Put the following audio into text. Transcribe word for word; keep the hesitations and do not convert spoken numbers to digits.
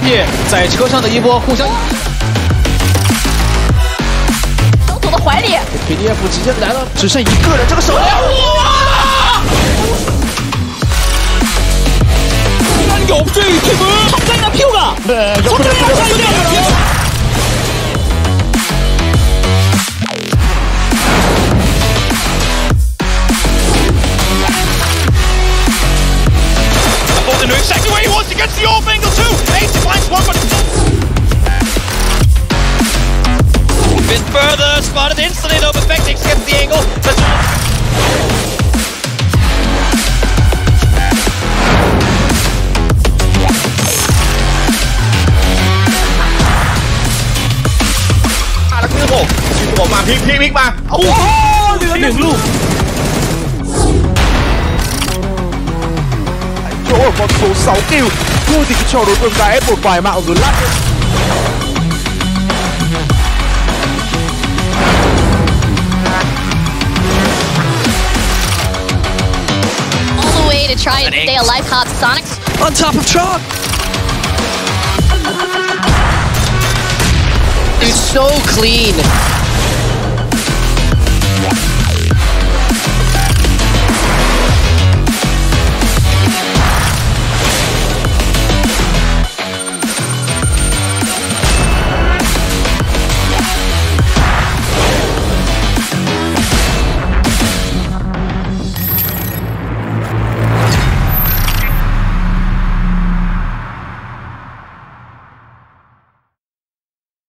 P 在车上的一波互相。 都躲到怀里。 K D F 直接来了，只剩一个人，这个手链。哇！有追貼佢，重新入 Q 㗎。誒，有佢哋有佢哋。 Knew exactly where he was against the off angle too. Eight finds one, but a bit further, spotted instantly though. Perfecting skips the angle. But啊，แล้วคือผมออกมาพลิกพลิกพลิกมาโอ้โหเหลือหนึ่งลูก chỗ ở con số sáu kill. Thôi thì cái trò đối phương đã ép một vài mạng rồi lát. All the way to try and stay alive, Hot Sonics. On top of Chalk. Dude, so clean.